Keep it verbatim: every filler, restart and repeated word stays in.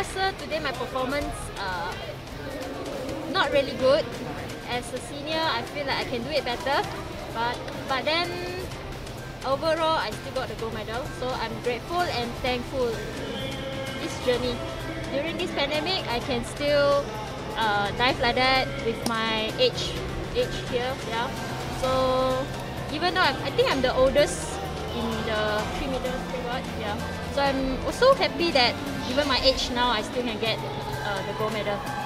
rasa today my performance uh, not really good. As a senior, I feel like I can do it better. But but then overall, I still got the gold medal. So I'm grateful and thankful this journey. During this pandemic, I can still uh, dive like that with my age age here. Yeah. So even though I'm, I think I'm the oldest in the three meters squad. Yeah. So I'm also happy that even my age now, I still can get uh, the gold medal.